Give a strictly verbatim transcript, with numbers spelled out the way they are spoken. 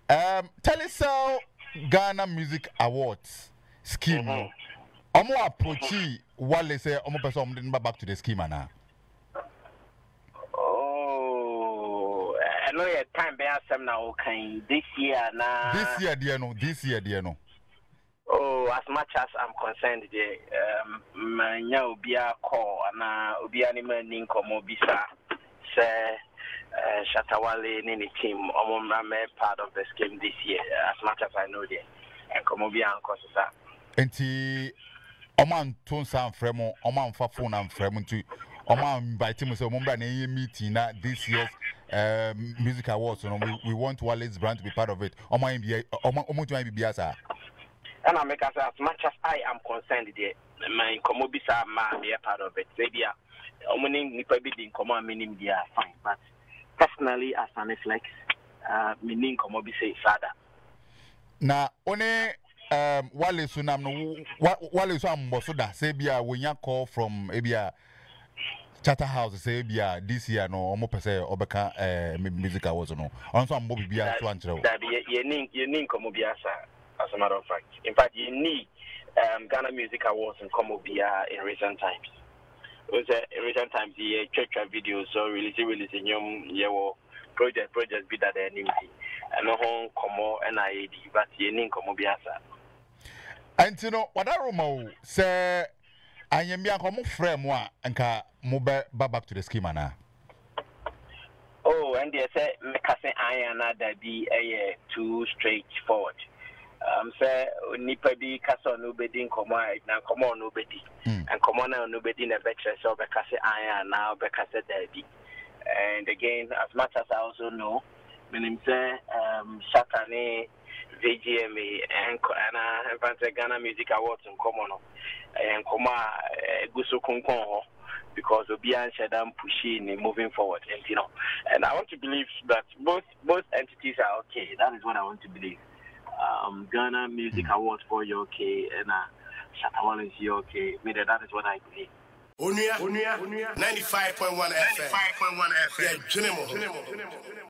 Um, tell us how Ghana Music Awards scheme. Mm-hmm. Omo approachi Wale say omo person omo didn't back to the scheme now. Oh, I know your time be some now okay this year na. This year, dear no. This year, dear no. Oh, as much as I'm concerned, the um, manya ubia call na ubia ni mani komo bisa say Shatta Wale ni team omo me part of the scheme this year. As much as I know the and komo bia anko sa. Enti oman ton san fremo oman fa phone and fremo to oman invite me so oman na meeting na this year's um, music awards. You know, we, we want Wale's brand to be part of it. Oman be oman oman to be biasa. And I make as much as I am concerned, there, my Komobisa ma be a part of it. Say, yeah, omaning nipa be in common meaning they are fine. But personally, as Sammy Flex, uh, meaning Komobisa is sadder. Na one um Wale sunam no Wale so am bosoda say bia we nya call from ebia Chatter House say bia this year no omo pese obeka eh music awards no. On so am bo bia so ankyere. That ye ning ye ning Komobiasa. As a matter of fact, in fact, you need um, Ghana Music Awards and Komobia in recent times. It was uh, in recent times the church videos so releasing releasing young year project project be that anyway. And no home Komo and I A D, but you need Komobiasa. And you know what I remember say I am be komo frame wa nka mo be back to the scheme na. Oh, and they say make say I and that be a too straightforward. Um, say nipa bi kasa nobody in common na common nobody and common na nobody na better so be kasa aya now be kasa derby. And again, as much as I also know, meaning say um Shatta ne V G M A and and Ghana Music Awards in common and koma guso konkon because obi an shadam pushing moving forward, and you know, and I want to believe that both both entities are okay. That is what I want to believe. Um, Ghana Music Awards for you okay, and uh, Shatta Wale is you okay. Maybe that is what I believe. Onua, Onua, ninety-five point one F M. ninety-five point one F M. Yeah,